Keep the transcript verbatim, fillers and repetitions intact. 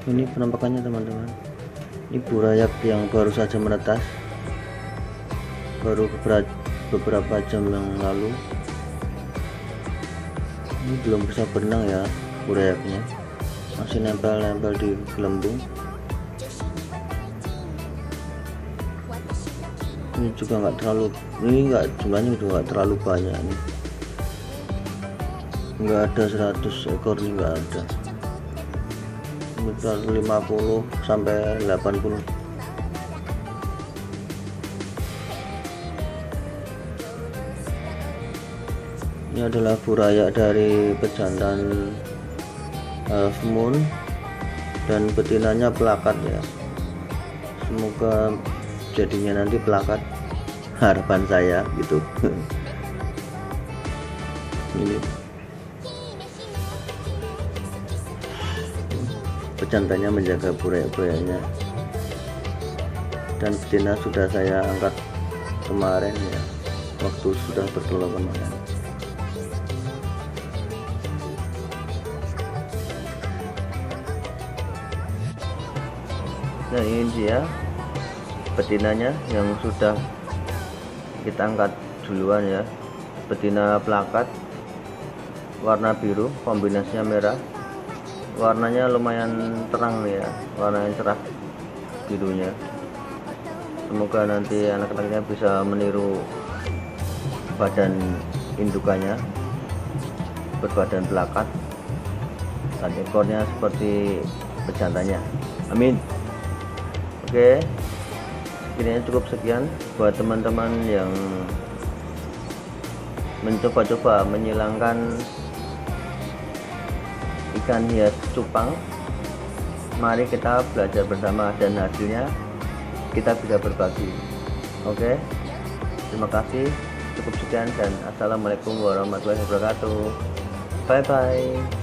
Ini penampakannya teman-teman. Ini burayak yang baru saja menetas, baru beberapa, beberapa jam yang lalu. Ini belum bisa berenang ya burayaknya, masih nempel-nempel di gelembung. Ini juga nggak terlalu, ini nggak, jumlahnya juga nggak terlalu banyak nih, nggak ada seratus ekor nih, nggak ada, sekitar lima puluh sampai delapan puluh. Ini adalah burayak dari pejantan half moon dan betinanya pelakat ya. Semoga jadinya nanti pelakat, harapan saya gitu. Ini pejantannya menjaga burayak-burayaknya, dan betina sudah saya angkat kemarin ya, waktu sudah bertelur kemarin. Nah, ini dia betinanya yang sudah kita angkat duluan ya. Betina pelakat warna biru, kombinasinya merah, warnanya lumayan terang nih ya, warna yang cerah birunya. Semoga nanti anak-anaknya bisa meniru badan indukannya, berbadan pelakat, dan ekornya seperti pejantannya. Amin. Oke, sekiranya cukup sekian buat teman-teman yang mencoba-coba menyilangkan ikan hias cupang. Mari kita belajar bersama dan hasilnya kita bisa berbagi. Oke, terima kasih, cukup sekian dan assalamualaikum warahmatullahi wabarakatuh. Bye bye.